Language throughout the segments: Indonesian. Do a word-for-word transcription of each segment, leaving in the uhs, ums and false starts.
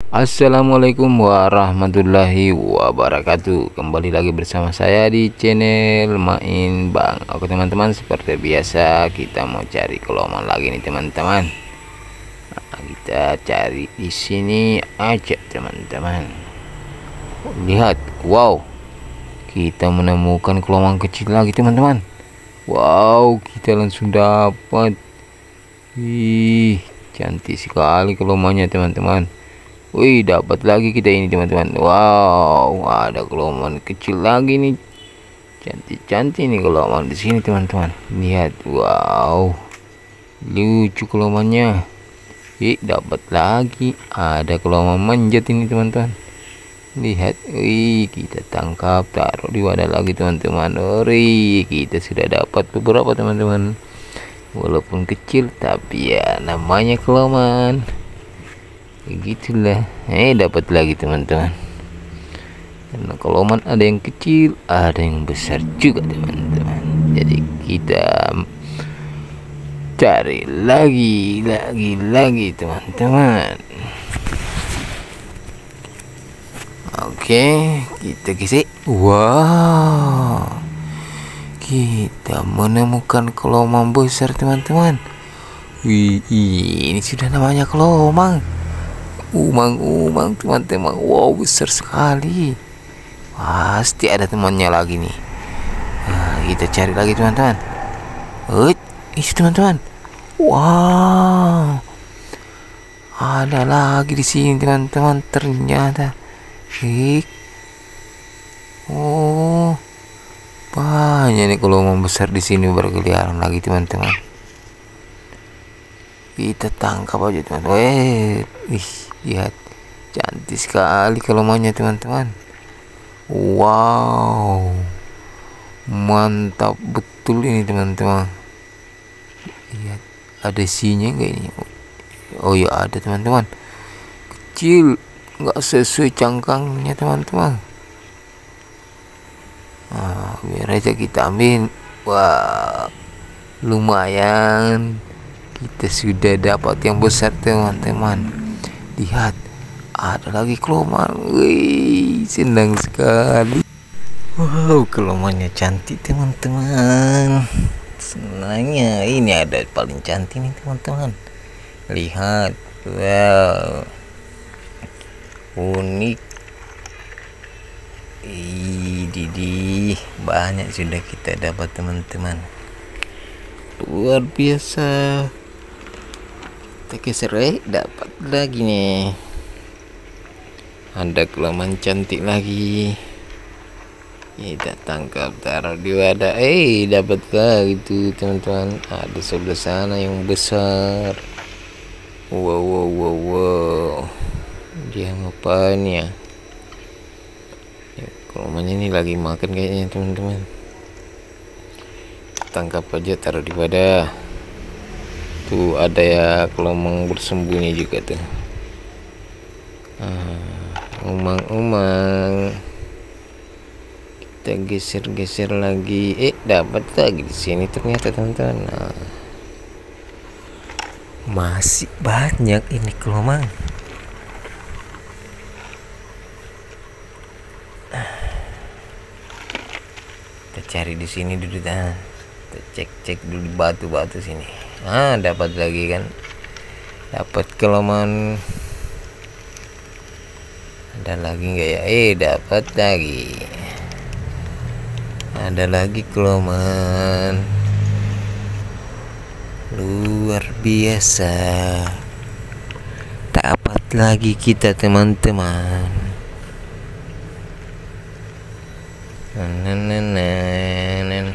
Assalamualaikum warahmatullahi wabarakatuh. Kembali lagi bersama saya di channel Main Bang. Oke teman-teman, seperti biasa kita mau cari kelomang lagi nih teman-teman. Nah, kita cari di sini aja teman-teman. Lihat, wow, kita menemukan kelomang kecil lagi teman-teman. Wow, kita langsung dapat. Ih, cantik sekali kelomangnya teman-teman. Wih, dapat lagi kita ini teman-teman. Wow, ada kelomang kecil lagi nih. Cantik-cantik nih kelomang di sini teman-teman. Lihat, wow, lucu kelomangnya. Ih, dapat lagi. Ada kelomang manjat ini teman-teman. Lihat, wih, kita tangkap, taruh di wadah lagi teman-teman. Ori, kita sudah dapat beberapa teman-teman. Walaupun kecil, tapi ya namanya kelomang. Begitulah, eh dapat lagi teman-teman. Karena kelomang ada yang kecil, ada yang besar juga teman-teman. Jadi kita cari lagi, lagi, lagi teman-teman. Oke, kita geser. Wow, kita menemukan kelomang besar teman-teman. Wih, ini sudah namanya kelomang. Umang-umang teman-teman. Wow, besar sekali. Pasti ada temannya lagi nih. Nah, kita cari lagi teman-teman. Eh, itu teman-teman. Wow, ada lagi di sini teman-teman. Ternyata, eh, oh, banyak nih kelomang besar di sini berkeliaran lagi teman-teman. Kita tangkap aja teman-teman. Eh, ih, lihat, cantik sekali kelomangnya teman-teman. Wow, mantap betul ini teman-teman. Lihat, ada isinya enggak ini? Oh ya, ada teman-teman. Kecil, nggak sesuai cangkangnya teman-teman. Nah, biar aja kita ambil. Wah, lumayan. Kita sudah dapat yang besar teman-teman. Lihat, ada lagi kelomang. Wih, senang sekali. Wow, kelomangnya cantik teman-teman. Senangnya ini ada paling cantik nih teman-teman. Lihat, wow, unik. Ih, didi, banyak sudah kita dapat teman-teman. Luar biasa. Kita geser, eh, dapat lagi nih. Ada kelomang cantik lagi. Kita tangkap, taruh di wadah. Eh, dapat lagi tuh teman-teman. Ada sebelah sana yang besar. Wow, wow, wow, wow. Dia ngapain ya? Ya, kelomangnya ini lagi makan kayaknya teman-teman. Tangkap aja, taruh di wadah. Tuh ada ya kelomang bersembunyi juga tuh. Ah, umang-umang. Kita geser-geser lagi. Eh, dapat lagi di sini ternyata teman-teman. Nah, masih banyak ini kelomang. Kita cari di sini dulu dah. Kita cek-cek dulu di batu-batu sini. Ah, dapat lagi kan. Dapat kelomang. Ada lagi enggak ya? Eh, dapat lagi. Ada lagi kelomang. Luar biasa. Dapat lagi kita teman-teman. Nenenenen.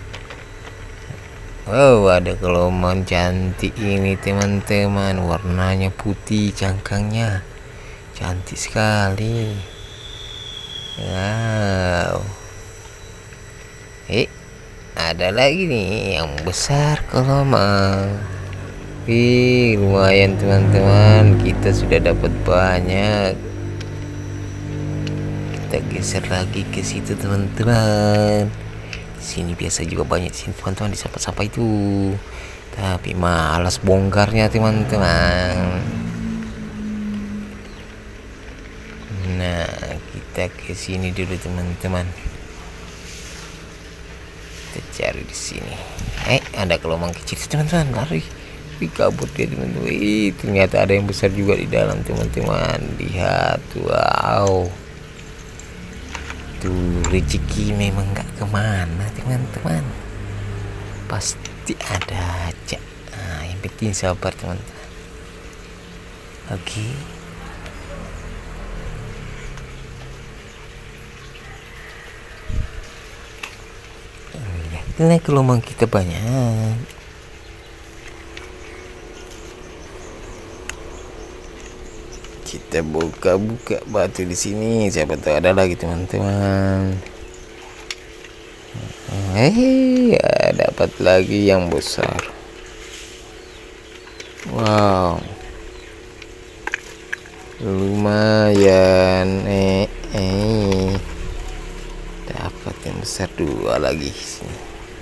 Wow, ada kelomang cantik ini teman-teman. Warnanya putih, cangkangnya cantik sekali. Wow. Eh, ada lagi nih yang besar kelomang. Ih, lumayan teman-teman. Kita sudah dapat banyak. Kita geser lagi ke situ teman-teman. Sini biasa juga banyak sini teman-teman, di sampah-sampah itu. Tapi malas bongkarnya teman-teman. kita ke sini dulu teman-teman. Kita cari di sini. Eh, ada kelomang kecil teman-teman, lari. Wih, kabur dia teman-teman. Wih, ternyata ada yang besar juga di dalam teman-teman. Lihat, wow. Tuh rezeki memang nggak kemana teman-teman. Pasti ada aja. Nah, yang penting sabar teman-teman. Oke. Lihatlah kelomang kita banyak. Kita buka-buka batu di sini, siapa tahu ada lagi teman-teman. Eh, ya, dapat lagi yang besar. Wow, lumayan. Eh, eh, dapat yang besar dua lagi sini.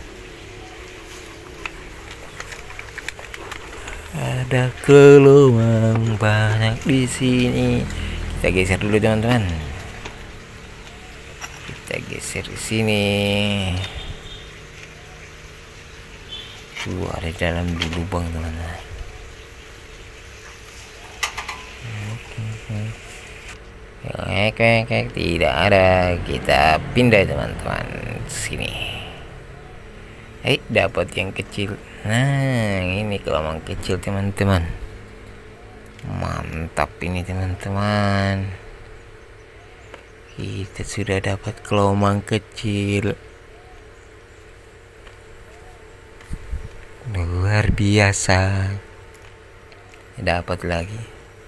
Ada kelomang banyak di sini. Kita geser dulu teman-teman. Kita geser di sini. Tuh ada dalam lubang teman-teman. Oke, tidak ada. Kita pindah teman-teman sini. Eh, dapat yang kecil. Nah, ini kelomang kecil teman-teman. Mantap ini teman-teman. Kita sudah dapat kelomang kecil. Luar biasa. Dapat lagi.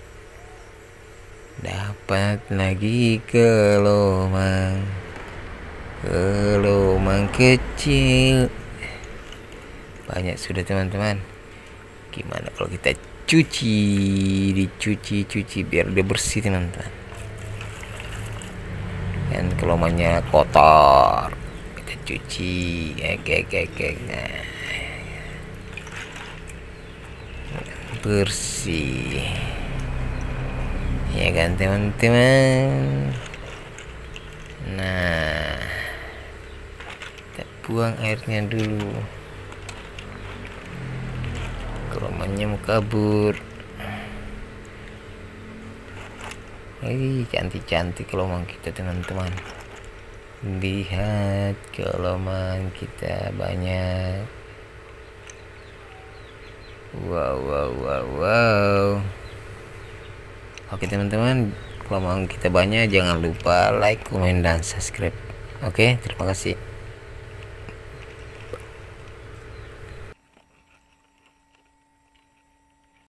Dapat lagi kelomang. Kelomang kecil. Banyak sudah teman-teman. Gimana kalau kita cuci, dicuci-cuci biar dia bersih teman-teman. Dan kelomangnya kotor, kita cuci. Oke, oke, oke. Nah, bersih. Ya kan teman-teman. Nah, kita buang airnya dulu. Kelomangnya mau kabur. Ih, cantik-cantik kelomang kita teman-teman. Lihat kelomang kita banyak. Wow, wow, wow, wow. Oke teman-teman, kelomang kita banyak. Jangan lupa like, komen, dan subscribe. Oke, terima kasih.